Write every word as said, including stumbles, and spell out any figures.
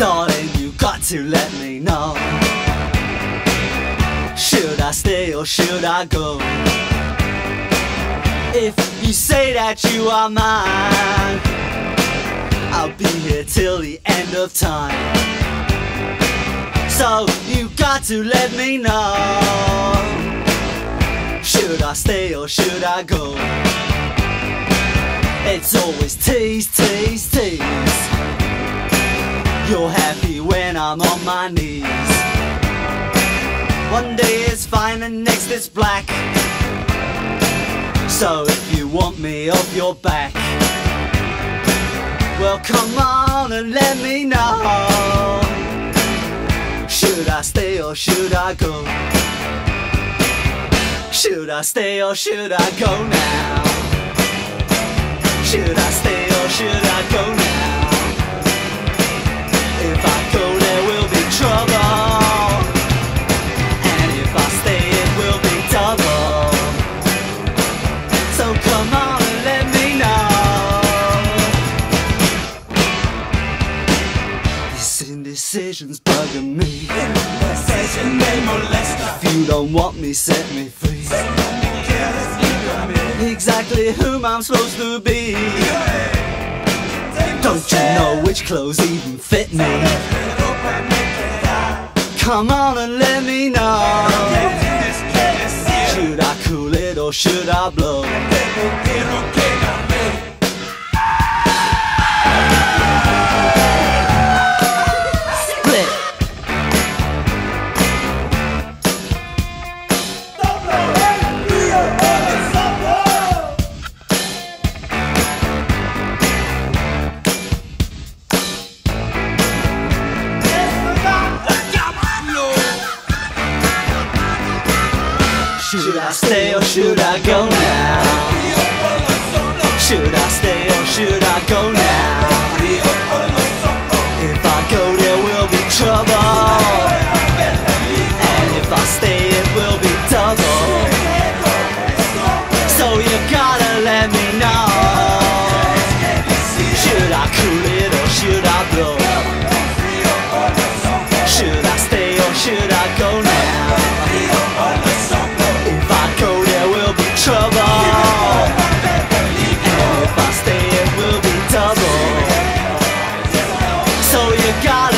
Darling, you got to let me know. Should I stay or should I go? If you say that you are mine, I'll be here till the end of time. So you got to let me know. Should I stay or should I go? It's always tease, tease, tease. You're happy when I'm on my knees. One day it's fine and next it's black. So if you want me off your back, well come on and let me know. Should I stay or should I go? Should I stay or should I go now? Should I stay or should I go now? If I go there will be trouble, and if I stay it will be double. So come on and let me know. This indecision's bugging me. Indecision may molest us. If you don't want me, set me free. Exactly whom I'm supposed to be. Don't you know which clothes even fit me? Come on and let me know. Should I cool it or should I blow? Split. Should I stay or should I go now? Should I stay or should I go now? If I go there will be trouble, and if I stay it will be double. So you gotta let me know. Should I cool it or should I blow? Should I stay or should I go now? Trouble, and if I stay it will be double. So you gotta